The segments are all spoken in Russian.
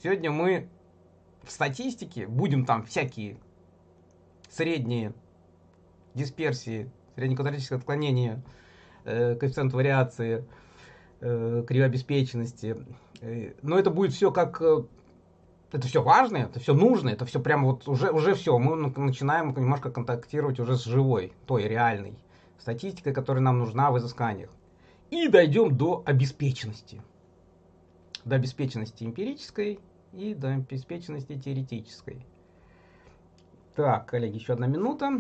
Сегодня мы в статистике будем там всякие средние дисперсии, среднеквадратическое отклонение, коэффициент вариации, кривая обеспеченности. Но это будет все как... Это все важно, это все нужно, это все прям вот уже все. Мы начинаем немножко контактировать уже с живой, той реальной статистикой, которая нам нужна в изысканиях. И дойдем до обеспеченности. До обеспеченности эмпирической и до обеспеченности теоретической. Так, коллеги, еще 1 минута.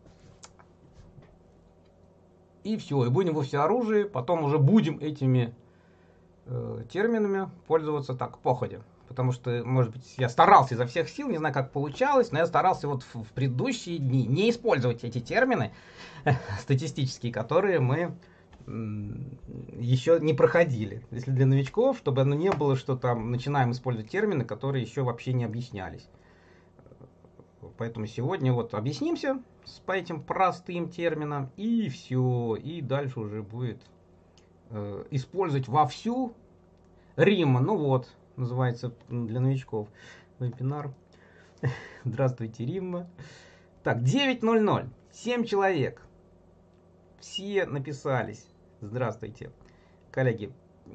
И все, и будем во всеоружии, потом уже будем этими терминами пользоваться так, походя. Потому что, может быть, я старался изо всех сил, не знаю, как получалось, но я старался вот в предыдущие дни не использовать эти термины статистические, которые мы еще не проходили. Если для новичков, чтобы оно не было, что там начинаем использовать термины, которые еще вообще не объяснялись. Поэтому сегодня вот объяснимся по этим простым терминам, и все. И дальше уже будет использовать вовсю Римма. Ну вот, называется для новичков вебинар. Здравствуйте, Римма. Так, 9:00. 7 человек. Все написались. Здравствуйте, коллеги.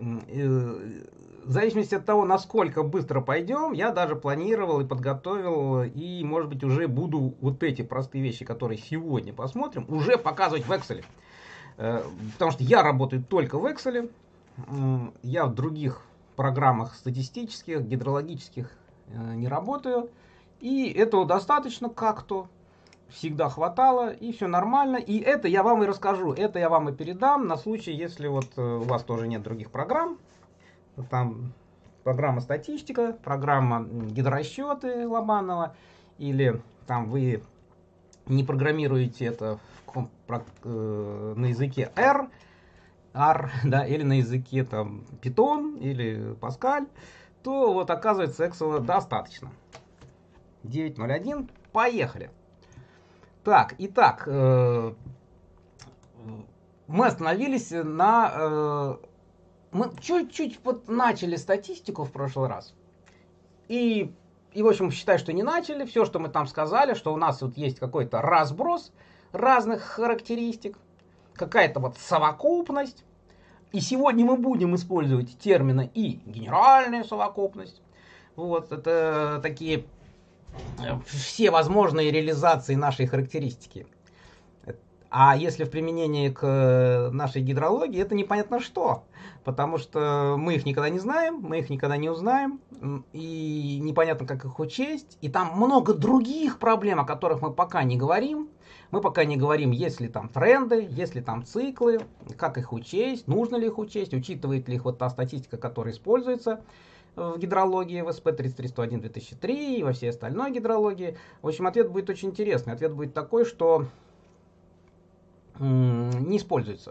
В зависимости от того, насколько быстро пойдем, я даже планировал и подготовил, и, может быть, уже буду вот эти простые вещи, которые сегодня посмотрим, уже показывать в Excel. Потому что я работаю только в Excel. Я в других программах статистических, гидрологических не работаю. И этого достаточно как-то. Всегда хватало, и все нормально. И это я вам и расскажу, это я вам и передам на случай, если вот у вас тоже нет других программ. Там программа статистика, программа гидрорасчеты Лобанова, или там вы не программируете это на языке R, да, или на языке там Python или Pascal, то вот оказывается Excel достаточно. 9:01, поехали. Так, итак, мы остановились на... Мы чуть-чуть вот начали статистику в прошлый раз. И в общем, считай, что не начали. Все, что мы там сказали, что у нас вот есть какой-то разброс разных характеристик, какая-то вот совокупность. И сегодня мы будем использовать термины и генеральная совокупность. Вот, это такие... все возможные реализации нашей характеристики. А если в применении к нашей гидрологии, это непонятно что. Потому что мы их никогда не знаем, мы их никогда не узнаем. И непонятно, как их учесть. И там много других проблем, о которых мы пока не говорим. Мы пока не говорим, есть ли там тренды, есть ли там циклы, как их учесть, нужно ли их учесть, учитывает ли их вот та статистика, которая используется в гидрологии, в СП 3301-2003 и во всей остальной гидрологии. В общем, ответ будет очень интересный. Ответ будет такой, что не используется.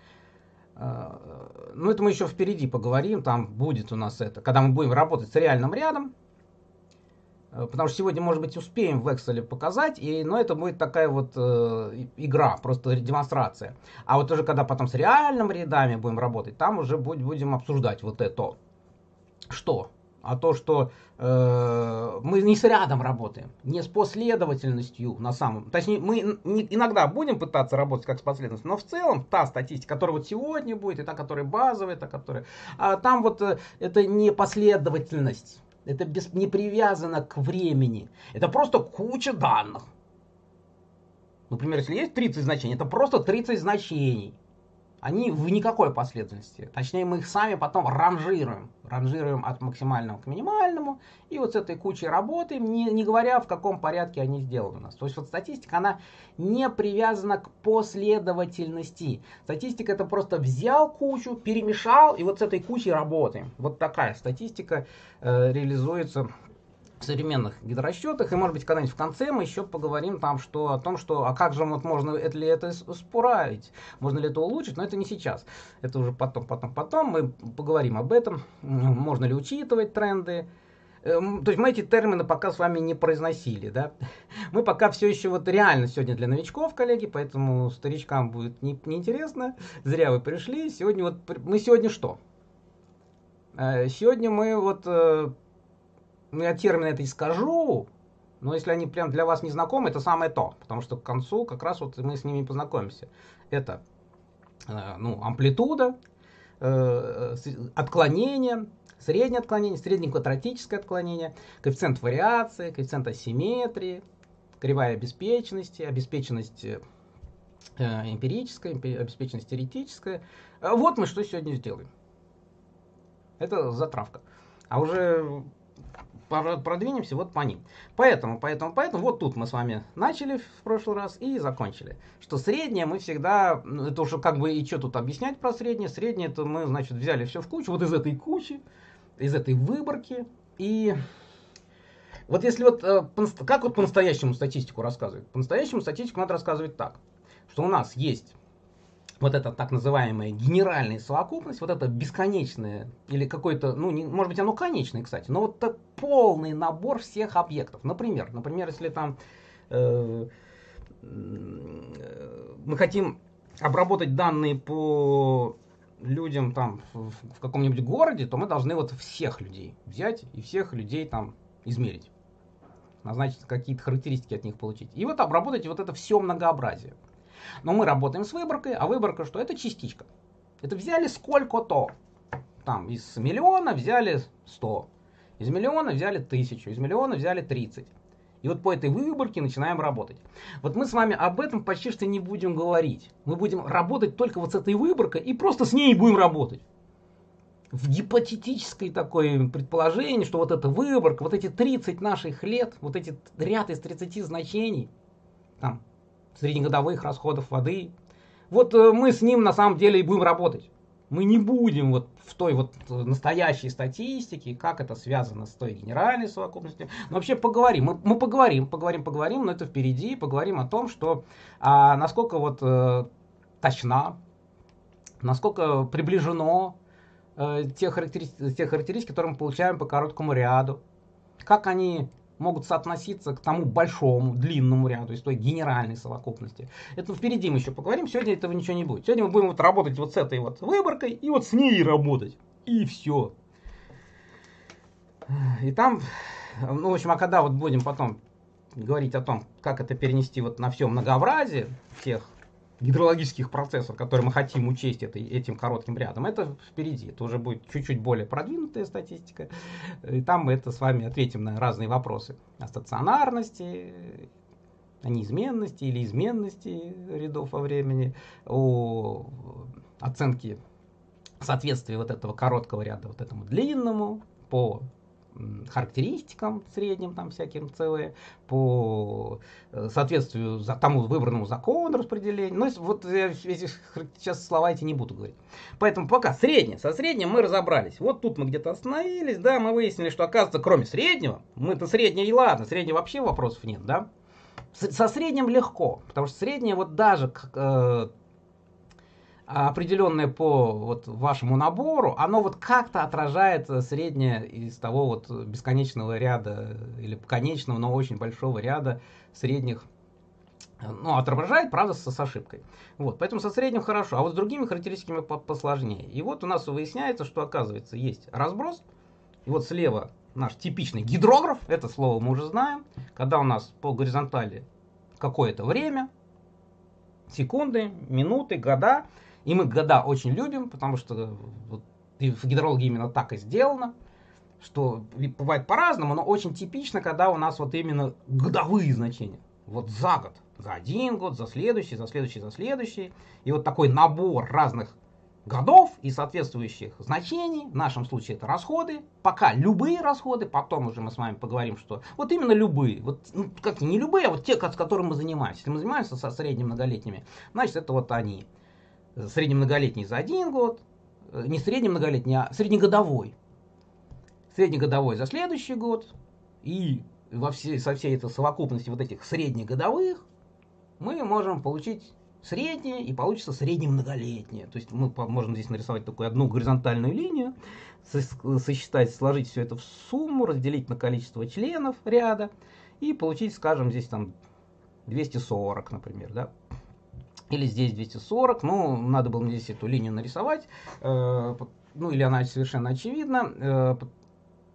Но это мы еще впереди поговорим. Там будет у нас это, когда мы будем работать с реальным рядом. Потому что сегодня, может быть, успеем в Excel показать, но это будет такая вот игра, просто демонстрация. А вот уже когда потом с реальными рядами будем работать, там уже будем обсуждать вот это. Что? А то, что мы не с рядом работаем, не с последовательностью на самом... Точнее, мы иногда будем пытаться работать как с последовательностью, но в целом та статистика, которая вот сегодня будет, и та, которая базовая, та, которая... там вот это не последовательность, это не привязано к времени, это просто куча данных. Например, если есть 30 значений, это просто 30 значений. Они в никакой последовательности. Точнее, мы их сами потом ранжируем. Ранжируем от максимального к минимальному. И вот с этой кучей работаем, не говоря, в каком порядке они сделаны у нас. То есть вот статистика, она не привязана к последовательности. Статистика — это просто взял кучу, перемешал, и вот с этой кучей работаем. Вот такая статистика реализуется в современных гидрорасчетах. И, может быть, когда-нибудь в конце мы еще поговорим там, о том, что, а как же вот можно ли это исправить, можно ли это улучшить, но это не сейчас. Это уже потом мы поговорим об этом, можно ли учитывать тренды. То есть мы эти термины пока с вами не произносили, да. Мы пока все еще вот реально сегодня для новичков, коллеги, поэтому старичкам будет неинтересно. Зря вы пришли. Мы сегодня что? Сегодня мы вот... ну, я термин это и скажу, но если они прям для вас не знакомы, это самое то, потому что к концу как раз вот мы с ними познакомимся. Это ну, амплитуда, отклонение, среднее отклонение, среднеквадратическое отклонение, коэффициент вариации, коэффициент асимметрии, кривая обеспеченности, обеспеченность эмпирическая, обеспеченность теоретическая. Вот мы что сегодня сделаем. Это затравка. А уже продвинемся вот по ним. Поэтому, вот тут мы с вами начали в прошлый раз и закончили. Что среднее мы всегда, это уже как бы и что тут объяснять про среднее. Среднее это мы, значит, взяли все в кучу, вот из этой кучи, из этой выборки. И вот если вот, как вот по-настоящему статистику рассказывать? По-настоящему статистику надо рассказывать так, что у нас есть вот эта так называемая генеральная совокупность, вот это бесконечное, или какой-то, ну, не, может быть, оно конечное, кстати, но вот это полный набор всех объектов. Например, если там мы хотим обработать данные по людям там в каком-нибудь городе, то мы должны вот всех людей взять и всех людей там измерить. Назначить какие-то характеристики от них получить. И вот обработать вот это все многообразие. Но мы работаем с выборкой, а выборка что? Это частичка. Это взяли сколько-то. Там из миллиона взяли 100. Из миллиона взяли 1000. Из миллиона взяли 30. И вот по этой выборке начинаем работать. Вот мы с вами об этом почти что не будем говорить. Мы будем работать только вот с этой выборкой и просто с ней будем работать. В гипотетическое такое предположение, что вот эта выборка, вот эти 30 наших лет, вот эти ряд из 30 значений, там, среднегодовых расходов воды. Вот мы с ним на самом деле и будем работать. Мы не будем вот в той вот настоящей статистике, как это связано с той генеральной совокупностью. Но вообще поговорим. Мы поговорим, но это впереди. Поговорим о том, что насколько вот точна, насколько приближено те характеристики, которые мы получаем по короткому ряду. Как они могут соотноситься к тому большому, длинному ряду из той генеральной совокупности. Это впереди мы еще поговорим, сегодня этого ничего не будет. Сегодня мы будем вот работать вот с этой вот выборкой и вот с ней работать. И все. И там, ну, в общем, а когда вот будем потом говорить о том, как это перенести вот на все многообразие всех гидрологических процессов, которые мы хотим учесть этим коротким рядом, это впереди. Это уже будет чуть-чуть более продвинутая статистика. И там мы это с вами ответим на разные вопросы о стационарности, о неизменности или изменности рядов во времени, о оценке соответствия вот этого короткого ряда вот этому длинному, по характеристикам средним, там всяким ЦВ, по соответствию тому выбранному закону распределения. Ну, вот я сейчас слова эти не буду говорить. Поэтому пока среднее. Со средним мы разобрались. Вот тут мы где-то остановились, да, мы выяснили, что, оказывается, кроме среднего, мы-то среднее и ладно, среднего вообще вопросов нет, да. Со средним легко, потому что среднее вот даже определенное по вот вашему набору, оно вот как-то отражает среднее из того вот бесконечного ряда или конечного, но очень большого ряда средних, ну, отображает, правда, с ошибкой. Вот, поэтому со средним хорошо, а вот с другими характеристиками посложнее. И вот у нас выясняется, что, оказывается, есть разброс, и вот слева наш типичный гидрограф, это слово мы уже знаем, когда у нас по горизонтали какое-то время, секунды, минуты, года. И мы года очень любим, потому что вот, в гидрологии именно так и сделано, что бывает по-разному, но очень типично, когда у нас вот именно годовые значения. Вот за год, за один год, за следующий, за следующий, за следующий. И вот такой набор разных годов и соответствующих значений, в нашем случае это расходы, пока любые расходы, потом уже мы с вами поговорим, что вот именно любые, вот, ну, как не любые, а вот те, с которыми мы занимаемся. Если мы занимаемся со среднемноголетними, значит это вот они. Среднемноголетний за один год, не среднемноголетний, а среднегодовой. Среднегодовой за следующий год. И со всей этой совокупности вот этих среднегодовых мы можем получить среднее, и получится среднемноголетнее. То есть мы можем здесь нарисовать такую одну горизонтальную линию, сосчитать, сложить все это в сумму, разделить на количество членов ряда и получить, скажем, здесь там 240, например, да. Или здесь 240, ну, надо было мне здесь эту линию нарисовать, ну, или она совершенно очевидна,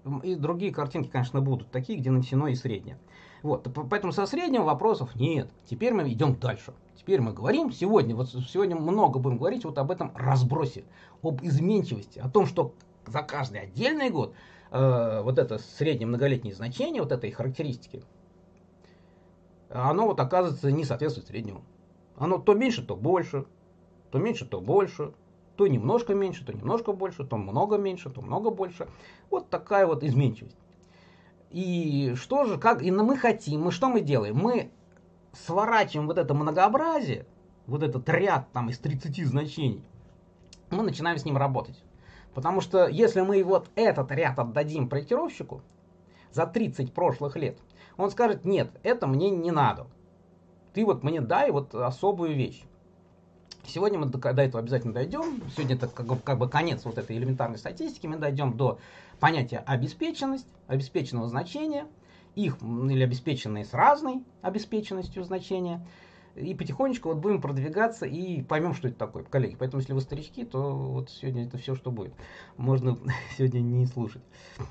И другие картинки, конечно, будут такие, где нанесено и среднее. Вот, поэтому со средним вопросов нет. Теперь мы идем дальше. Теперь мы говорим сегодня, вот сегодня много будем говорить вот об этом разбросе, об изменчивости, о том, что за каждый отдельный год вот это среднее многолетнее значение, вот этой характеристики, оно вот оказывается не соответствует среднему. Оно то меньше, то больше, то меньше, то больше, то немножко меньше, то немножко больше, то много меньше, то много больше. Вот такая вот изменчивость. И что же, как, и мы хотим, что мы делаем? Мы сворачиваем вот это многообразие, вот этот ряд там из 30 значений, мы начинаем с ним работать. Потому что если мы вот этот ряд отдадим проектировщику за 30 прошлых лет, он скажет: нет, это мне не надо. Ты вот мне дай вот особую вещь. Сегодня мы до этого обязательно дойдем. Сегодня это как бы конец вот этой элементарной статистики. Мы дойдем до понятия обеспеченность, обеспеченного значения, их или обеспеченные с разной обеспеченностью значения. И потихонечку вот будем продвигаться и поймем, что это такое, коллеги. Поэтому, если вы старички, то вот сегодня это все, что будет. Можно сегодня не слушать.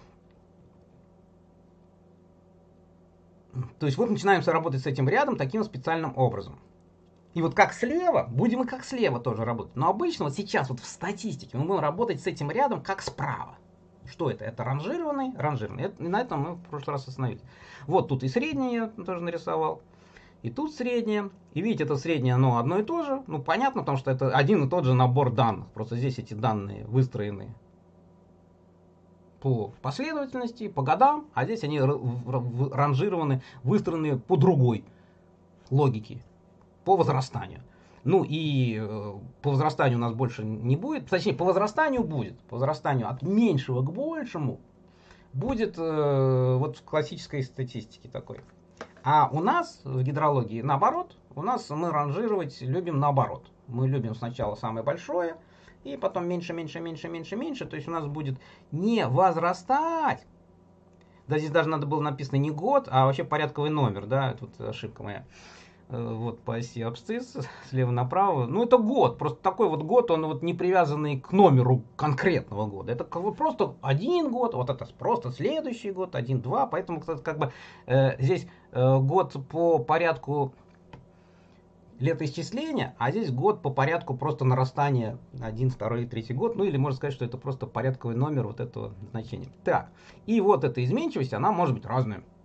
То есть вот начинаем работать с этим рядом таким специальным образом. И вот как слева, будем и как слева тоже работать. Но обычно вот сейчас вот в статистике мы будем работать с этим рядом как справа. Что это? Это ранжированный. И на этом мы в прошлый раз остановились. Вот тут и среднее я тоже нарисовал. И тут среднее. И видите, это среднее, оно одно и то же. Ну, понятно, потому что это один и тот же набор данных. Просто здесь эти данные выстроены по последовательности, по годам, а здесь они ранжированы, выстроены по другой логике, по возрастанию. Ну и по возрастанию у нас больше не будет, точнее по возрастанию будет, по возрастанию от меньшего к большему будет вот в классической статистике такой. А у нас в гидрологии наоборот, у нас мы ранжировать любим наоборот. Мы любим сначала самое большое, и потом меньше, меньше, меньше, меньше, меньше. То есть у нас будет не возрастать. Да, здесь даже надо было написано не год, а вообще порядковый номер, да, тут ошибка моя. Вот по оси абсцисс, слева направо. Ну, это год. Просто такой вот год, он вот не привязанный к номеру конкретного года. Это просто один год, вот это просто следующий год, 1-2. Поэтому, как бы, здесь год по порядку летоисчисления, а здесь год по порядку просто нарастания 1, 2, 3 год. Ну, или можно сказать, что это просто порядковый номер вот этого значения. Так, и вот эта изменчивость, она может быть разная.